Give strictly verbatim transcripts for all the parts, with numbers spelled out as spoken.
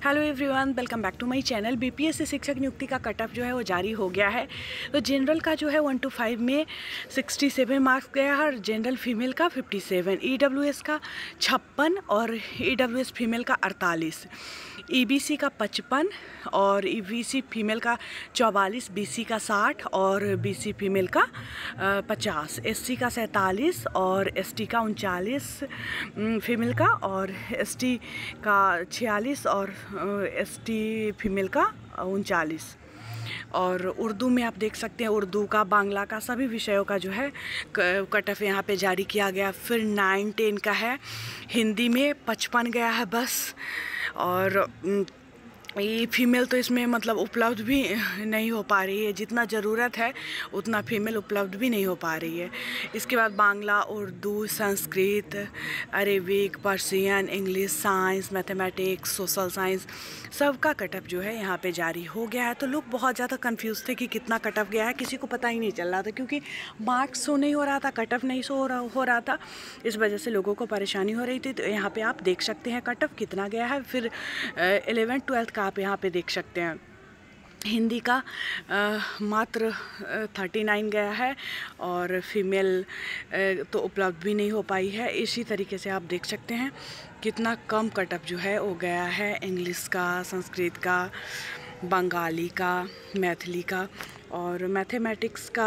Hello everyone, welcome back to my channel. BPSC शिक्षक नियुक्ति का कट ऑफ जो है वो जारी हो गया है। तो जनरल का जो है वन टू फाइव में सिक्सटी सेवन मार्क्स गया है और जनरल फीमेल का फिफ्टी सेवन, ईडब्ल्यूएस का छप्पन और ईडब्ल्यूएस फीमेल का अड़तालीस, ईबीसी का पचपन और ईबीसी फीमेल का चौवालीस, बीसी का साठ और बीसी फीमेल का पचास, एससी का सैंतालीस और एसटी का उनचालीस फीमेल का और एसटी का छियालीस और एसटी फीमेल का उनचालीस। और उर्दू में आप देख सकते हैं, उर्दू का, बांग्ला का, सभी विषयों का जो है कट ऑफ यहाँ पे जारी किया गया। फिर नाइन टेन का है, हिंदी में पचपन गया है बस। और ये फीमेल तो इसमें मतलब उपलब्ध भी नहीं हो पा रही है, जितना ज़रूरत है उतना फीमेल उपलब्ध भी नहीं हो पा रही है। इसके बाद Bangla, Urdu, Sanskrit, Arabic, Persian, English, science, mathematics, social science, सबका कट ऑफ जो है यहाँ पे जारी हो गया है। तो लोग बहुत ज़्यादा कंफ्यूज थे कि कितना कट ऑफ गया है, किसी को पता ही नहीं चल रहा था क्योंकि मार्क्स शो नहीं हो रहा था, कट ऑफ नहीं शो हो रहा हो रहा था इस वजह से लोगों को परेशानी हो रही थी। तो यहाँ पे आप देख सकते हैं कट ऑफ कितना गया है। फिर एलेवेंथ ट्वेल्थ का आप यहाँ पे देख सकते हैं। हिंदी का आ, मात्र थर्टी नाइन गया है और फीमेल आ, तो उपलब्ध भी नहीं हो पाई है। इसी तरीके से आप देख सकते हैं कितना कम कट ऑफ जो है वो गया है इंग्लिश का, संस्कृत का, बंगाली का, मैथिली का और मैथमेटिक्स का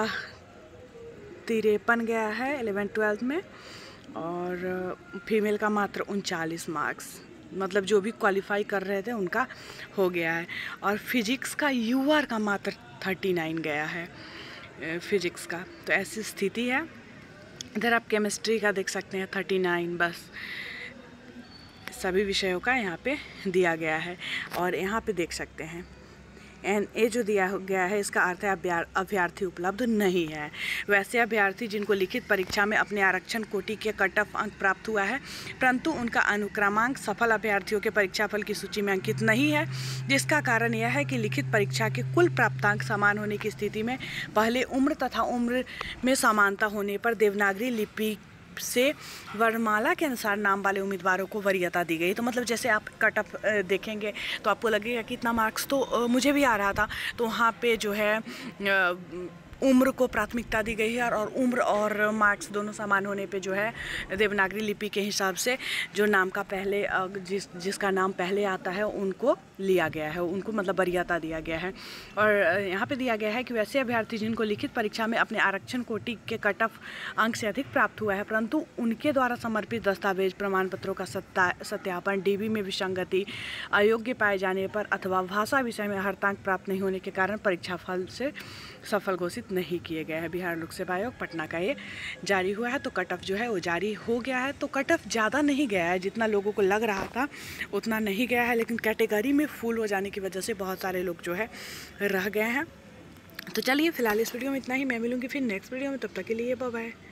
तिरपन गया है एलेवेंथ ट्वेल्थ में और फीमेल का मात्र उनचालीस मार्क्स, मतलब जो भी क्वालिफाई कर रहे थे उनका हो गया है। और फिजिक्स का यूआर का मात्र थर्टी नाइन गया है फिजिक्स का। तो ऐसी स्थिति है। इधर आप केमिस्ट्री का देख सकते हैं थर्टी नाइन, बस सभी विषयों का यहाँ पे दिया गया है। और यहाँ पे देख सकते हैं एन ए जो दिया गया है, इसका अर्थ है अभ्यर्थी उपलब्ध नहीं है। वैसे अभ्यर्थी जिनको लिखित परीक्षा में अपने आरक्षण कोटि के कट ऑफ अंक प्राप्त हुआ है परंतु उनका अनुक्रमांक सफल अभ्यर्थियों के परीक्षाफल की सूची में अंकित नहीं है, जिसका कारण यह है कि लिखित परीक्षा के कुल प्राप्तांक समान होने की स्थिति में पहले उम्र तथा उम्र में समानता होने पर देवनागरी लिपि से वर्णमाला के अनुसार नाम वाले उम्मीदवारों को वरीयता दी गई। तो मतलब जैसे आप कट ऑफ देखेंगे तो आपको लगेगा कि इतना मार्क्स तो मुझे भी आ रहा था, तो वहाँ पे जो है उम्र को प्राथमिकता दी गई है और उम्र और मार्क्स दोनों समान होने पे जो है देवनागरी लिपि के हिसाब से जो नाम का पहले जिस जिसका नाम पहले आता है उनको लिया गया है, उनको मतलब वरीयता दिया गया है। और यहाँ पे दिया गया है कि वैसे अभ्यर्थी जिनको लिखित परीक्षा में अपने आरक्षण कोटि के कट ऑफ अंक से अधिक प्राप्त हुआ है परंतु उनके द्वारा समर्पित दस्तावेज प्रमाण पत्रों का सत्ता सत्यापन, डीबी में विसंगति, अयोग्य पाए जाने पर अथवा भाषा विषय में हर्तांक प्राप्त नहीं होने के कारण परीक्षा फल से सफल घोषित नहीं किए गए हैं। बिहार लोक सेवा आयोग पटना का ये जारी हुआ है। तो कट ऑफ जो है वो जारी हो गया है। तो कट ऑफ ज़्यादा नहीं गया है, जितना लोगों को लग रहा था उतना नहीं गया है, लेकिन कैटेगरी में फुल हो जाने की वजह से बहुत सारे लोग जो है रह गए हैं। तो चलिए फिलहाल इस वीडियो में इतना ही। मैं मिलूंगी फिर नेक्स्ट वीडियो में, तब तक के लिए बाय बाय।